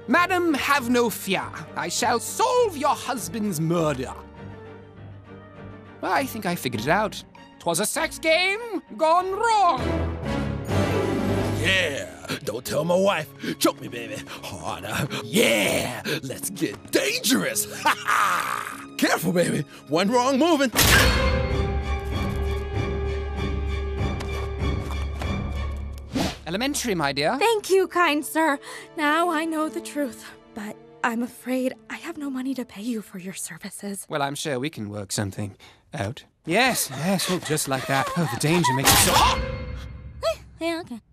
Madam, have no fear. I shall solve your husband's murder. I think I figured it out. 'Twas a sex game gone wrong. Yeah, don't tell my wife. Choke me, baby. Harder. Yeah, let's get dangerous. Ha ha! Careful, baby. One wrong moving. Elementary, my dear. Thank you, kind sir. Now I know the truth. But I'm afraid I have no money to pay you for your services. Well, I'm sure we can work something out. Yes, well, just like that. Oh, the danger makes it so... Yeah, okay.